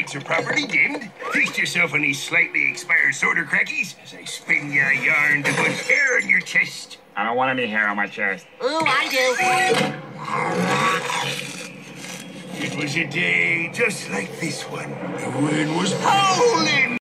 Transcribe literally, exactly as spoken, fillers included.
pockets are properly dimmed. Feast yourself on these slightly expired soda crackies as I spin your yarn to put hair on your chest. I don't want any hair on my chest. Ooh, I It was a day just like this one. The wind was howling.